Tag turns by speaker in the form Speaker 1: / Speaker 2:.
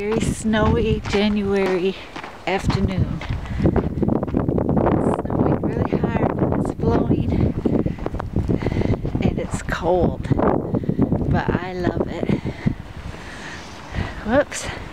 Speaker 1: very snowy January afternoon. It's snowing really hard and it's blowing and it's cold, but I love it. Whoops.